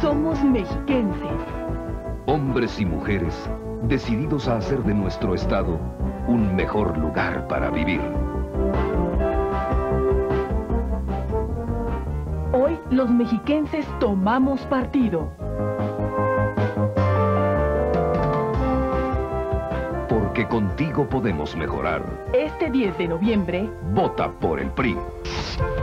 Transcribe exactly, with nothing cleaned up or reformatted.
Somos mexiquenses. Hombres y mujeres decididos a hacer de nuestro estado un mejor lugar para vivir. Hoy los mexiquenses tomamos partido. Porque contigo podemos mejorar. Este diez de noviembre, Vota por el P R I.